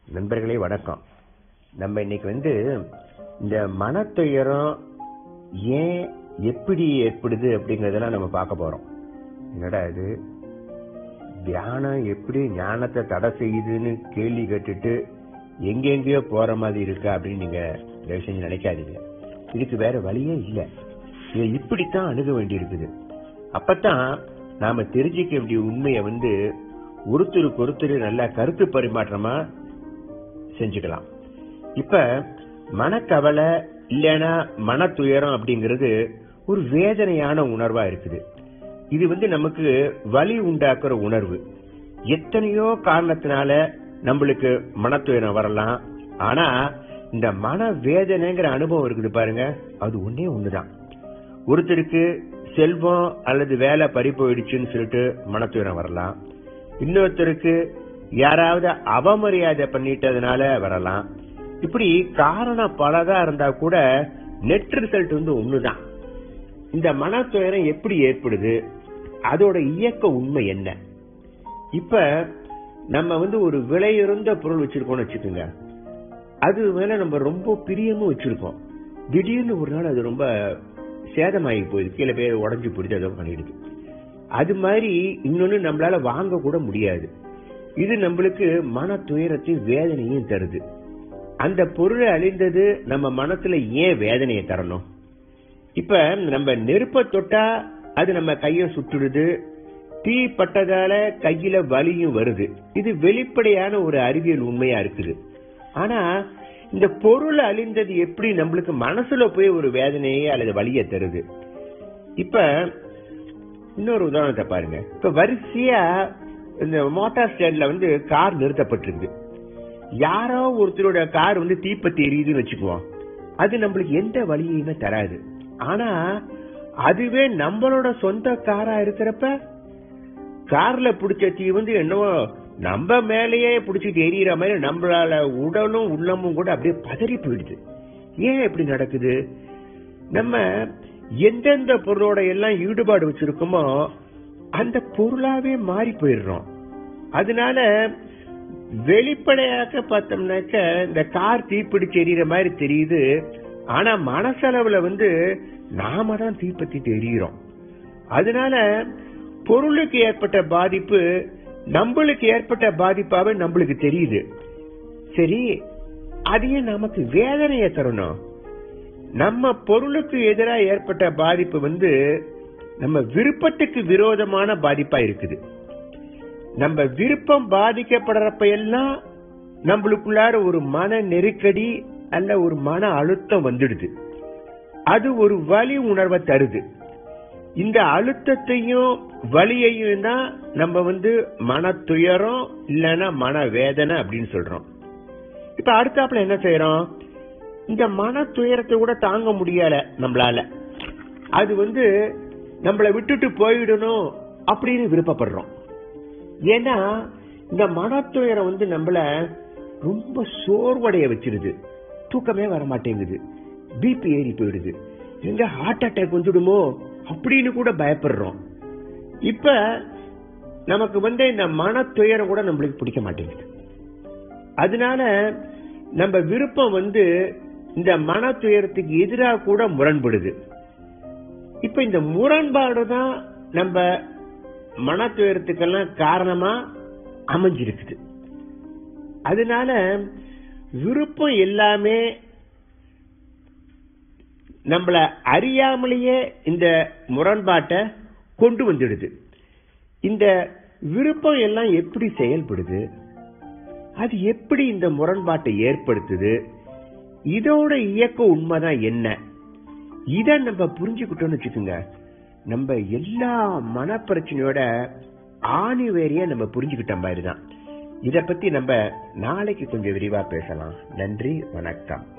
நண்பர்களே வணக்கம். நம்ம இன்னைக்கு இந்த மனத்துயரம் ஏன் எப்படி ஏற்படுது அப்படிங்கறதெல்லாம் நம்ம பார்க்க போறோம். என்னடா இது தியானம் எப்படி ஞானத்தை தடை செய்யுதுன்னு கேள்வி கேட்டுட்டு எங்கெங்கயோ போற மாதிரி இருக்கா அப்படின்னு நீங்க தயவு செஞ்சு நினைக்காதீங்க. இதுக்கு வேற வழியே இல்லை. இதை இப்படித்தான் அணுக வேண்டி இருக்குது. அப்பதான் நாம தெரிஞ்சுக்க வேண்டிய உண்மையை ஒருத்தருக்கு ஒருத்தர் நல்ல கருத்து பரிமாற்றமா செஞ்சுக்கலாம். இப்ப மனக்கவலை இல்லைன்னா மன துயரம் அப்படிங்கிறது ஒரு வேதனையான உணர்வா இருக்குது. இது நமக்கு வலி உண்டாக்குற உணர்வு. எத்தனையோ காரணத்தினால நம்மளுக்கு மன துயரம் வரலாம். ஆனா இந்த மன வேதனைங்கிற அனுபவம் இருக்குது பாருங்க, அது ஒன்னே ஒண்ணுதான். ஒருத்தருக்கு செல்வம் அல்லது வேலை பறி போயிடுச்சுன்னு சொல்லிட்டு மன துயரம் வரலாம். இன்னொருத்தருக்கு யாராவது அவமரியாதை பண்ணிட்டதுனால வரலாம். இப்படி காரணம் பலதா இருந்தா கூட நெட் ரிசல்ட் ஒண்ணுதான். இந்த மன துயரம் எப்படி ஏற்படுது, அதோட இயக்க உண்மை என்ன? இப்ப நம்ம ஒரு விலையுறந்த பொருள் வச்சிருக்கோம்னு வச்சுக்கோங்க. அது மேல நம்ம ரொம்ப பிரியமும் வச்சிருக்கோம். திடீர்னு ஒரு நாள் அது ரொம்ப சேதமாகி போயிடுது, கீழே பேர் உடஞ்சு போயிடுது, அதை பண்ணிடுது. அது மாதிரி இன்னொன்னு நம்மளால வாங்க கூட முடியாது. இது நம்மளுக்கு மன துயரத்தை வேதனையும் தருது. அந்த பொருளை அழிந்தது நம்ம மனசுல ஏன் வேதனையை தரணும்? இப்ப நம்ம நெருப்ப தொட்டா அது நம்ம கைய சுட்டுடுது, தீ பட்டதால கையில வலியும் வருது. இது வெளிப்படையான ஒரு அறிவியல் உண்மையா இருக்குது. ஆனா இந்த பொருள் அழிந்தது எப்படி நம்மளுக்கு மனசுல போய் ஒரு வேதனையை அல்லது வலியை தருது? இப்ப இன்னொரு உதாரணத்தை பாருங்க. இப்ப வரிசையா இந்த மோட்டார் ஸ்டாண்ட்ல கார் நிறுத்தப்பட்டிருக்கு. யாரோ ஒருத்தரோட கார் தீப்பத்தி எரியுதுன்னு வச்சுக்குவோம். அது நம்மளுக்கு எந்த வழியுமே தராது. ஆனா அதுவே நம்மளோட சொந்த காரா இருக்கிறப்ப கார்ல பிடிச்ச தீ என்னவோ நம்ம மேலேயே பிடிச்சிட்டு எரியிற மாதிரி நம்மளால உடலும் உள்ளமும் கூட அப்படியே பதறி போயிடுது. ஏன் எப்படி நடக்குது? நம்ம எந்தெந்த பொருளோட எல்லாம் ஈடுபாடு வச்சிருக்கோமோ அந்த பொருளாவே மாறி போயிடுறோம். அதனால வெளிப்படையாக பார்த்தோம்னாக்க இந்த கார் தீப்பிடிச்சு எரியிற மாதிரி தெரியுது. ஆனா மனசளவுல நாம தான் தீப்பத்திட்டு எரியிறோம். அதனால பொருளுக்கு ஏற்பட்ட பாதிப்பு நம்மளுக்கு ஏற்பட்ட பாதிப்பாவே நம்மளுக்கு தெரியுது. சரி, அதையே நமக்கு வேதனையை தரணும். நம்ம பொருளுக்கு எதிராக ஏற்பட்ட பாதிப்பு நம்ம விருப்பத்துக்கு விரோதமான பாதிப்பா இருக்குது. நம்ம விருப்பம் பாதிக்கப்படுறப்ப எல்லாம் நம்மளுக்குள்ளார ஒரு மன நெருக்கடி அல்ல ஒரு மன அழுத்தம் வந்துடுது. அது ஒரு வலி உணர்வை தருது. இந்த அழுத்தத்தையும் வலியையும் தான் நம்ம மன துயரம் இல்லைன்னா மன வேதனை அப்படின்னு சொல்றோம். இப்ப அடுத்தாப்புல என்ன செய்யறோம்? இந்த மன துயரத்தை கூட தாங்க முடியல நம்மளால. அது நம்மளை விட்டுட்டு போயிடணும் அப்படின்னு விருப்பப்படுறோம். ஏன்னா இந்த மன துயரம் நம்மள ரொம்ப சோர்வடைய வச்சிருது. தூக்கமே வர மாட்டேங்குது, பிபி ஏறி போயிடுது, எங்க ஹார்ட் அட்டாக் வந்துடுமோ அப்படின்னு கூட பயப்படுறோம். இப்ப நமக்கு இந்த மன துயரம் கூட நம்மளுக்கு பிடிக்க மாட்டேங்குது. அதனால நம்ம விருப்பம் இந்த மன துயரத்துக்கு எதிராக கூட முரண்படுது. இப்ப இந்த முரண்பாடு தான் நம்ம மன துயரத்துக்கெல்லாம் காரணமா அமைஞ்சிருக்குது. அதனால விருப்பம் எல்லாமே நம்மள அறியாமலேயே இந்த முரண்பாட்டை கொண்டு வந்துடுது. இந்த விருப்பம் எல்லாம் எப்படி செயல்படுது, அது எப்படி இந்த முரண்பாட்டை ஏற்படுத்துது, இதோட இயக்க உண்மைதான் என்ன? இத நம்ம புரிஞ்சுக்கிட்டோம்னு வச்சுக்கோங்க, நம்ம எல்லா மன பிரச்சனையோட ஆணிவேரிய நம்ம புரிஞ்சுக்கிட்ட மாதிரிதான். இத பத்தி நம்ம நாளைக்கு கொஞ்சம் விரிவா பேசலாம். நன்றி, வணக்கம்.